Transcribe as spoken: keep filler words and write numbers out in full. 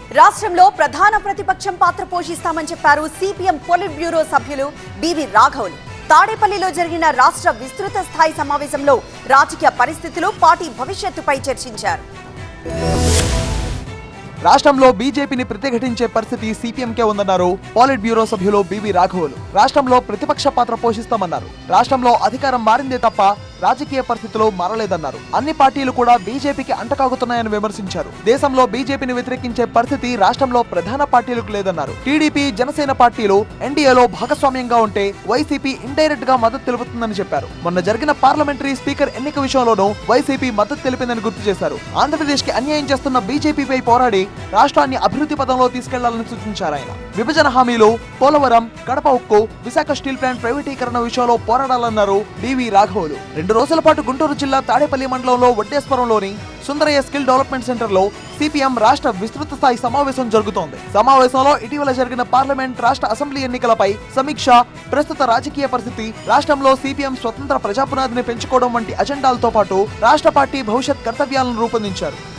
రాష్ట్రంలో ప్రధాన ప్రతిపక్షం పాత్ర పోషిస్తామని చెప్పారు సిపిఎం పొలిట్ బ్యూరో సభ్యులు బివి రాఘవులు. తాడేపల్లిలో జరిగిన రాష్ట్ర విస్తృత స్థాయి సమావేశంలో రాజకీయ పరిస్థితులు, పార్టీ భవిష్యత్తుపై చర్చించారు. రాష్ట్రంలో బీజేపీని ప్రతిఘటించే పరిస్థితి సీపీఎంకే ఉందన్నారు పాలిట్ బ్యూరో సభ్యులు బివి రాఘవులు. రాష్ట్రంలో ప్రతిపక్ష పాత్ర పోషిస్తామన్నారు. రాష్ట్రంలో అధికారం మారిందే తప్ప రాజకీయ పరిస్థితులు మారలేదన్నారు. అన్ని పార్టీలు కూడా బీజేపీకి అంటకాగుతున్నాయని విమర్శించారు. దేశంలో బీజేపీని వ్యతిరేకించే పరిస్థితి రాష్ట్రంలో ప్రధాన పార్టీలకు లేదన్నారు. టీడీపీ, జనసేన పార్టీలు ఎన్డీఏలో భాగస్వామ్యంగా ఉంటే వైసీపీ ఇండైరెక్ట్ గా మద్దతు తెలుపుతుందని చెప్పారు. మొన్న జరిగిన పార్లమెంటరీ స్పీకర్ ఎన్నిక విషయంలోనూ వైసీపీ మద్దతు తెలిపిందని గుర్తు చేశారు. ఆంధ్రప్రదేశ్ కి అన్యాయం చేస్తున్న బీజేపీపై పోరాడి రాష్ట్రాన్ని అభివృద్ధి పదంలో తీసుకెళ్లాలని సూచించారు ఆయన. విభజన హామీలు, పోలవరం, కడప ఉక్కు, విశాఖ స్టీల్ ప్లాంట్ ప్రైవేటీకరణ విషయంలో పోరాడాలన్నారు బివి రాఘవులు. రెండు రోజుల పాటు గుంటూరు జిల్లా తాడేపల్లి మండలంలో వడ్డేశ్వరంలోని సుందరయ్య స్కిల్ డెవలప్మెంట్ సెంటర్ లో సిపిఎం రాష్ట్ర విస్తృత స్థాయి సమావేశం జరుగుతోంది. సమావేశంలో ఇటీవల జరిగిన పార్లమెంట్, రాష్ట్ర అసెంబ్లీ ఎన్నికలపై సమీక్ష, ప్రస్తుత రాజకీయ పరిస్థితి, రాష్ట్రంలో సిపిఎం స్వతంత్ర ప్రజాపునాదిని పెంచుకోవడం వంటి అజెండాలతో పాటు రాష్ట్ర పార్టీ భవిష్యత్ కర్తవ్యాలను రూపొందించారు.